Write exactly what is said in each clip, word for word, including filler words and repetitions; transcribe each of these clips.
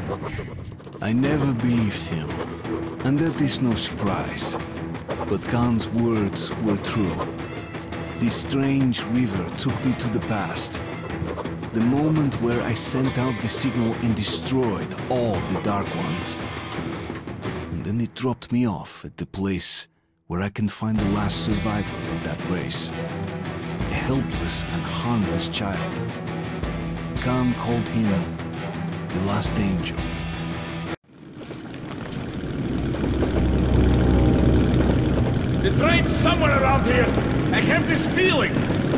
I never believed him, and that is no surprise. But Khan's words were true. This strange river took me to the past. The moment where I sent out the signal and destroyed all the Dark Ones. And then it dropped me off at the place where I can find the last survivor of that race. A helpless and harmless child. Khan called him the last angel. The train's somewhere around here. I have this feeling.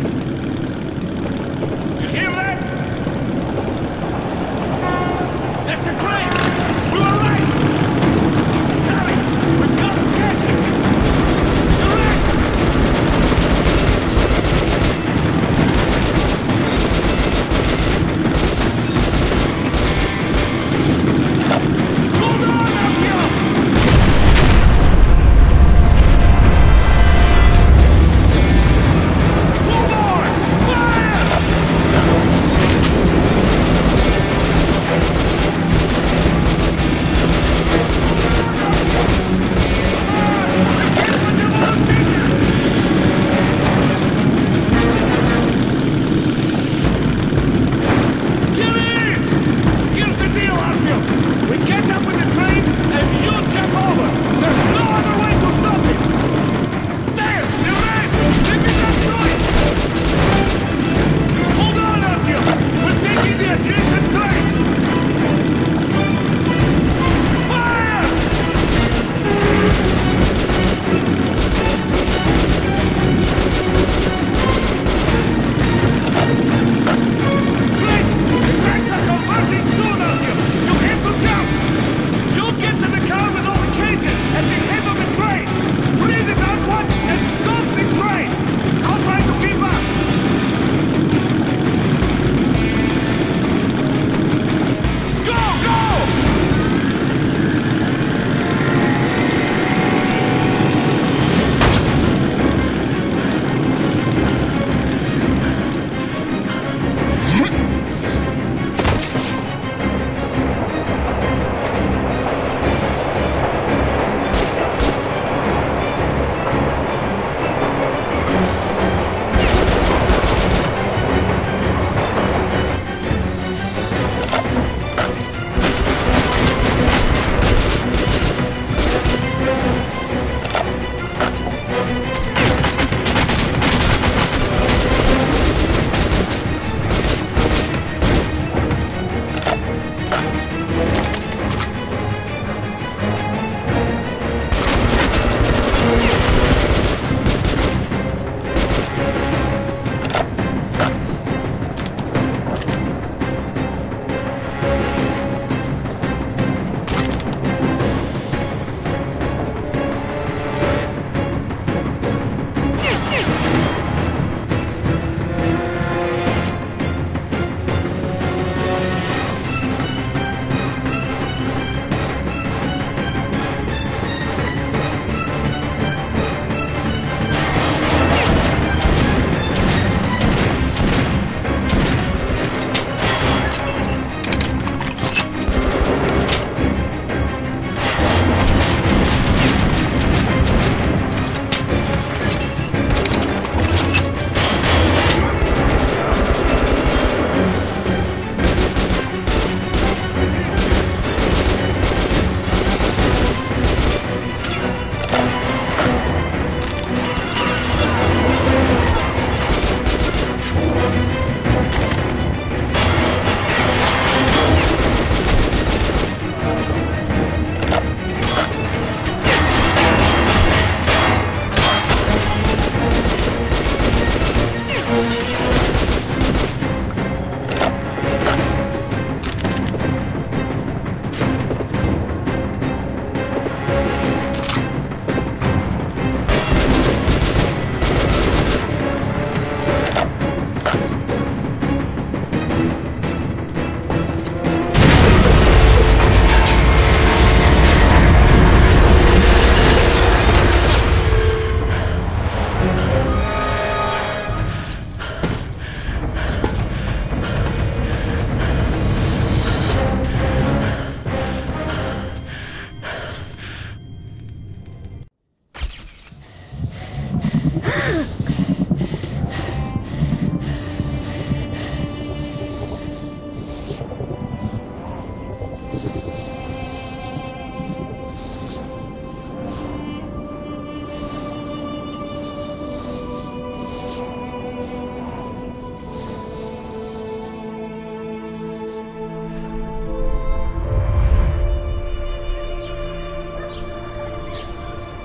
You hear that? That's the train! We were right! Hurry! We've got to catch it! Direct! Hold on up here! Two more! Fire!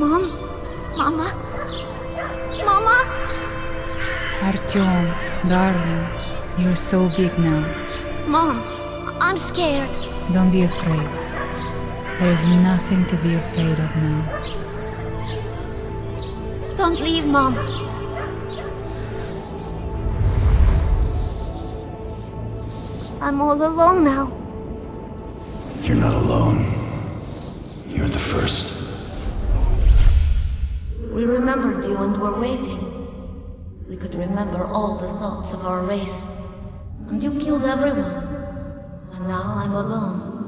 Mom? Mama? Mama? Artyom, darling, you're so big now. Mom, I'm scared. Don't be afraid. There is nothing to be afraid of now. Don't leave, Mom. I'm all alone now. You're not alone. You're the first. We remembered you and were waiting. We could remember all the thoughts of our race. And you killed everyone. And now I'm alone.